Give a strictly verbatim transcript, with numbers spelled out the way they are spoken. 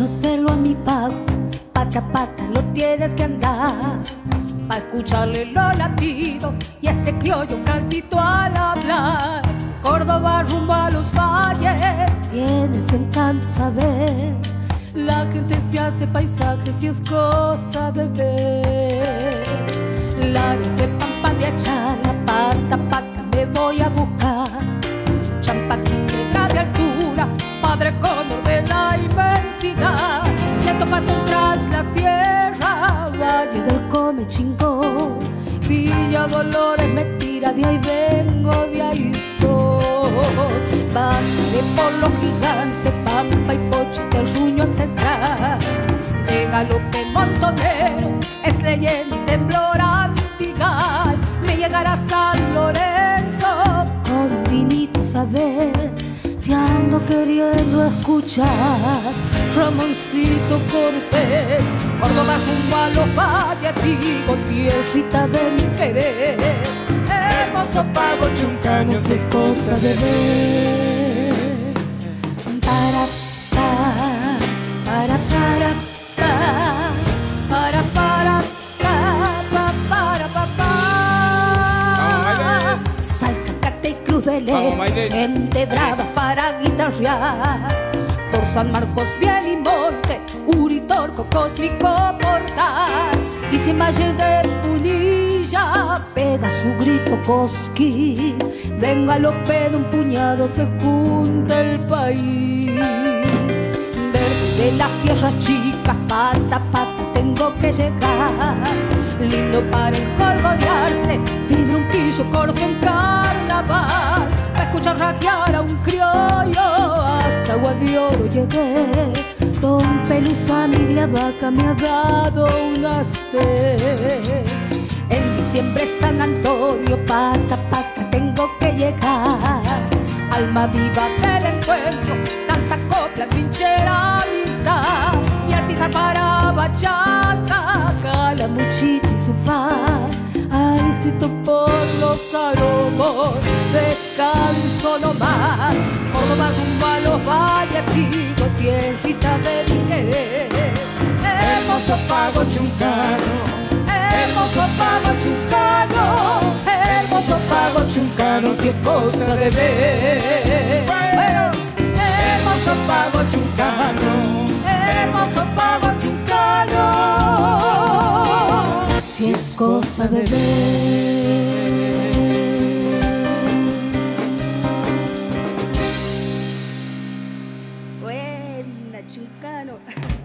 conocerlo a mi pago, pata a pata lo tienes que andar, pa' escucharle los latidos y ese criollo cantito al hablar. Córdoba rumbo a los valles, tienes encanto saber, la gente se hace paisajes y es cosa de ver. Lares de pampa de Achala, pata a pata me voy a buscar, Champaquí, piedra de altura, padre cóndor de la inmensidad. Lento paso tras la sierra, Valle del Comechingo, Villa Dolores me tira, de ahí vengo, de ahí soy. Bajaré por los gigantes, Pampa y Poche del ruño ancestral, de galope montonero, es leyenda y temblor antigal. Me llegará a San Lorenzo con un vinito saber, te ando queriendo escuchar. Ramoncito Cortés, Córdoba rumbo a los valles, digo, tierrita de mi querer. Hermoso pago chuncano, si es cosa de ver. Para, pa, para, para, pa, para, para, pa, para, pa, pa. Salsa, cate y cruz de ley, gente brava para guitarrear. Por San Marcos, Biel y Monte, Uritorco, Cósmico, Portal. Y sin Valle de Punilla, pega su grito Cosquín. Venga lo pedo un puñado, se junta el país. Verde de la Sierra Chica, pata a pata tengo que llegar. Lindo para enjolgonearse, vibra un quillo, corso en carnaval. Pa' escuchar raquear a un criollo, hasta Guadioro llegué. Don Pelusa, mi de vaca me ha dado una sed. En diciembre San Antonio, pata a pata tengo que llegar. Alma viva del encuentro, danza, copla, trinchera, amistad. Y al pisar para Bachasca, Calamuchita y su paz. Ay, si por los aromos, descanso nomás. Córdoba rumbo a los valles, digo, tierrita de mi querer. Hermoso pago chuncano, hermoso pago chuncano, hermoso pago chuncano, si es cosa de ver. Bueno, hermoso pago chuncano, hermoso pago chuncano, si es cosa de ver. Buena, chuncano.